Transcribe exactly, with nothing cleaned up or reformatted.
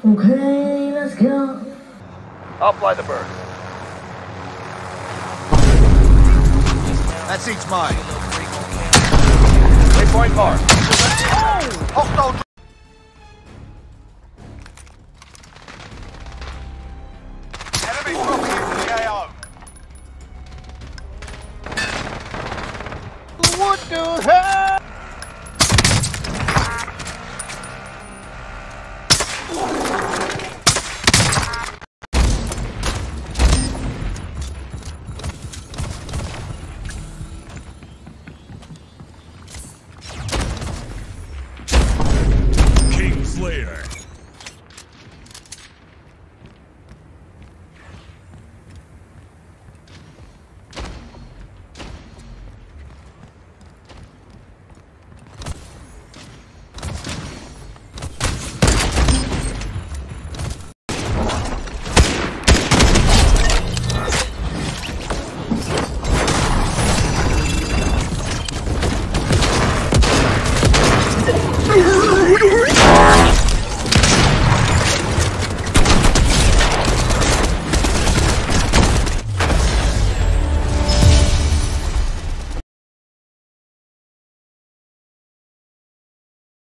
Okay, let's go. I'll fly the bird. That's each mine. Waypoint mark. Hostile. Enemy dropping into the A O. What the hell?